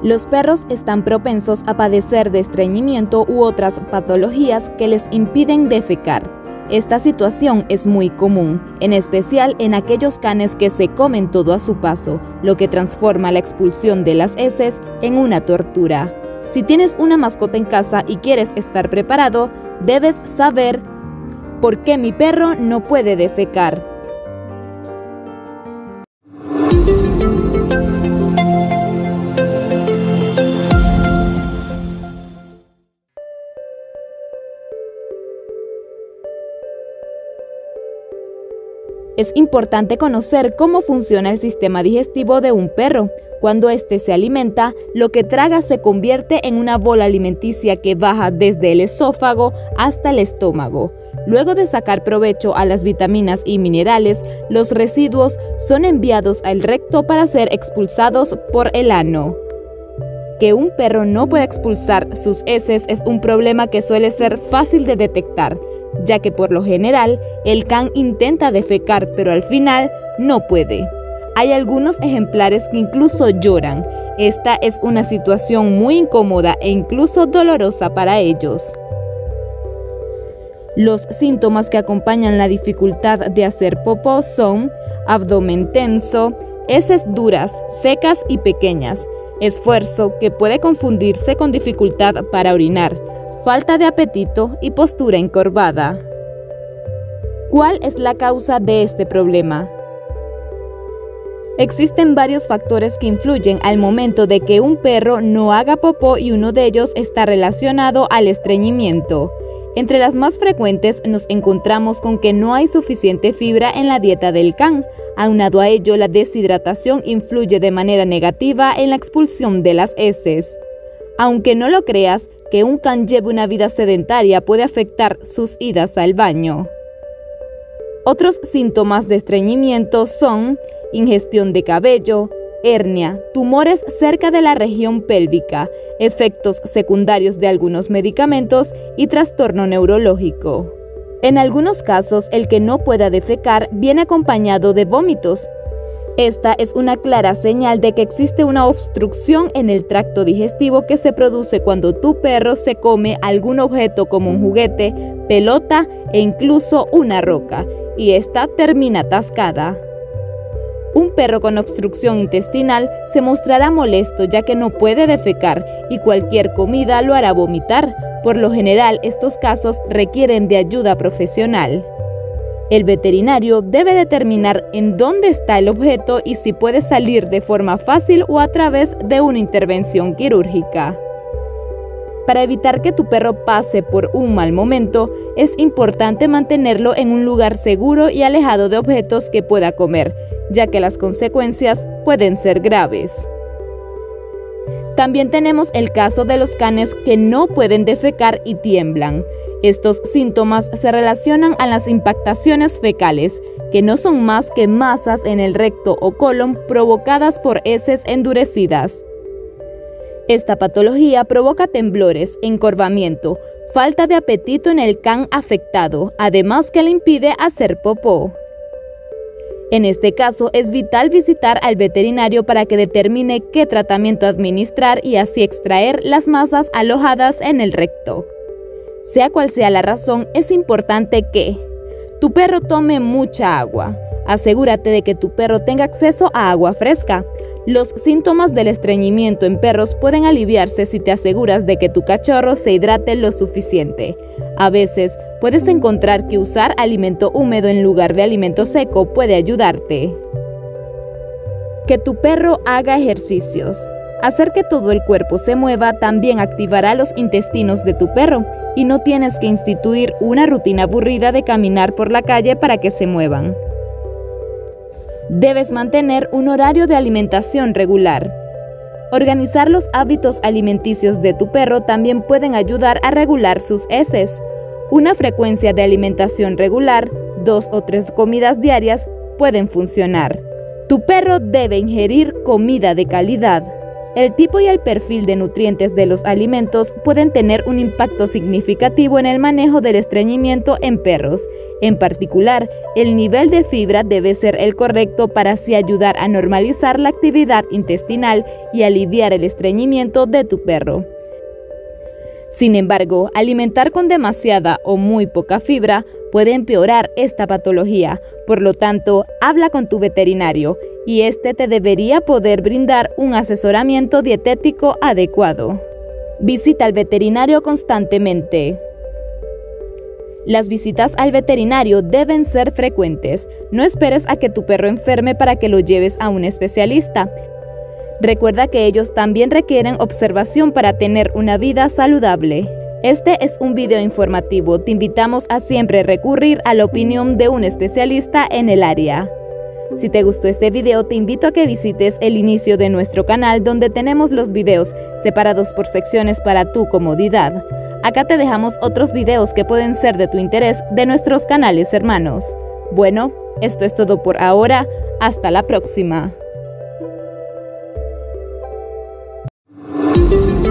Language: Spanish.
Los perros están propensos a padecer de estreñimiento u otras patologías que les impiden defecar. Esta situación es muy común, en especial en aquellos canes que se comen todo a su paso, lo que transforma la expulsión de las heces en una tortura. Si tienes una mascota en casa y quieres estar preparado, debes saber por qué mi perro no puede defecar. Es importante conocer cómo funciona el sistema digestivo de un perro. Cuando éste se alimenta, lo que traga se convierte en una bola alimenticia que baja desde el esófago hasta el estómago. Luego de sacar provecho a las vitaminas y minerales, los residuos son enviados al recto para ser expulsados por el ano. Que un perro no pueda expulsar sus heces es un problema que suele ser fácil de detectar, ya que por lo general el can intenta defecar pero al final no puede. Hay algunos ejemplares que incluso lloran. Esta es una situación muy incómoda e incluso dolorosa para ellos. Los síntomas que acompañan la dificultad de hacer popó son abdomen tenso, heces duras, secas y pequeñas, esfuerzo que puede confundirse con dificultad para orinar, falta de apetito y postura encorvada. ¿Cuál es la causa de este problema? Existen varios factores que influyen al momento de que un perro no haga popó y uno de ellos está relacionado al estreñimiento. Entre las más frecuentes nos encontramos con que no hay suficiente fibra en la dieta del can. Aunado a ello, la deshidratación influye de manera negativa en la expulsión de las heces. Aunque no lo creas, que un can lleve una vida sedentaria puede afectar sus idas al baño. Otros síntomas de estreñimiento son ingestión de cabello, hernia, tumores cerca de la región pélvica, efectos secundarios de algunos medicamentos y trastorno neurológico. En algunos casos, el que no pueda defecar viene acompañado de vómitos. Esta es una clara señal de que existe una obstrucción en el tracto digestivo que se produce cuando tu perro se come algún objeto como un juguete, pelota e incluso una roca, y esta termina atascada. Un perro con obstrucción intestinal se mostrará molesto ya que no puede defecar y cualquier comida lo hará vomitar. Por lo general, estos casos requieren de ayuda profesional. El veterinario debe determinar en dónde está el objeto y si puede salir de forma fácil o a través de una intervención quirúrgica. Para evitar que tu perro pase por un mal momento, es importante mantenerlo en un lugar seguro y alejado de objetos que pueda comer, ya que las consecuencias pueden ser graves. También tenemos el caso de los canes que no pueden defecar y tiemblan. Estos síntomas se relacionan a las impactaciones fecales, que no son más que masas en el recto o colon provocadas por heces endurecidas. Esta patología provoca temblores, encorvamiento, falta de apetito en el can afectado, además que le impide hacer popó. En este caso, es vital visitar al veterinario para que determine qué tratamiento administrar y así extraer las masas alojadas en el recto. Sea cual sea la razón, es importante que tu perro tome mucha agua. Asegúrate de que tu perro tenga acceso a agua fresca. Los síntomas del estreñimiento en perros pueden aliviarse si te aseguras de que tu cachorro se hidrate lo suficiente. A veces, puedes encontrar que usar alimento húmedo en lugar de alimento seco puede ayudarte. Que tu perro haga ejercicios. Hacer que todo el cuerpo se mueva también activará los intestinos de tu perro y no tienes que instituir una rutina aburrida de caminar por la calle para que se muevan. Debes mantener un horario de alimentación regular. Organizar los hábitos alimenticios de tu perro también pueden ayudar a regular sus heces. Una frecuencia de alimentación regular, 2 o 3 comidas diarias, pueden funcionar. Tu perro debe ingerir comida de calidad. El tipo y el perfil de nutrientes de los alimentos pueden tener un impacto significativo en el manejo del estreñimiento en perros. En particular, el nivel de fibra debe ser el correcto para así ayudar a normalizar la actividad intestinal y aliviar el estreñimiento de tu perro. Sin embargo, alimentar con demasiada o muy poca fibra puede empeorar esta patología. Por lo tanto, habla con tu veterinario y este te debería poder brindar un asesoramiento dietético adecuado. Visita al veterinario constantemente. Las visitas al veterinario deben ser frecuentes. No esperes a que tu perro enferme para que lo lleves a un especialista. Recuerda que ellos también requieren observación para tener una vida saludable. Este es un video informativo. Te invitamos a siempre recurrir a la opinión de un especialista en el área. Si te gustó este video, te invito a que visites el inicio de nuestro canal, donde tenemos los videos separados por secciones para tu comodidad. Acá te dejamos otros videos que pueden ser de tu interés de nuestros canales hermanos. Bueno, esto es todo por ahora. Hasta la próxima.